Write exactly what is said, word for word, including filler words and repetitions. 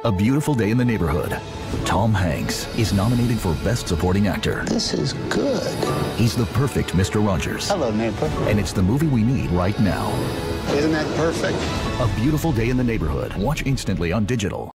A Beautiful Day in the Neighborhood. Tom Hanks is nominated for Best Supporting Actor. This is good. He's the perfect Mister Rogers. Hello, neighbor. And it's the movie we need right now. Isn't that perfect? A Beautiful Day in the Neighborhood. Watch instantly on digital.